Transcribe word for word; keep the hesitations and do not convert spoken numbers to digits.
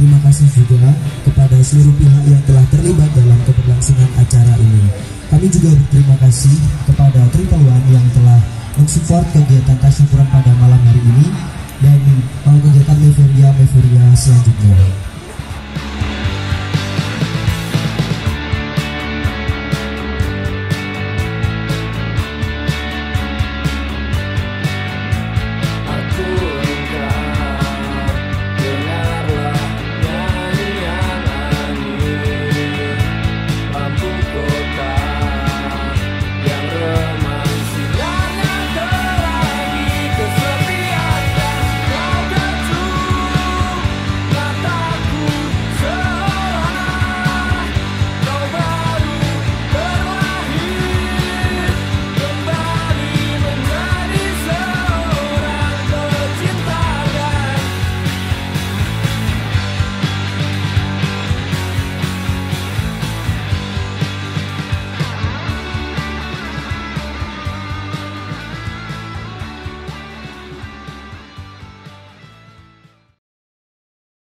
berterima kasih juga kepada seluruh pihak yang telah terlibat dalam keberlangsungan acara ini. Kami juga berterima kasih kepada Triple One yang telah mensupport kegiatan tasyakuran pada malam hari ini dan kegiatan Meforia Meforia selanjutnya.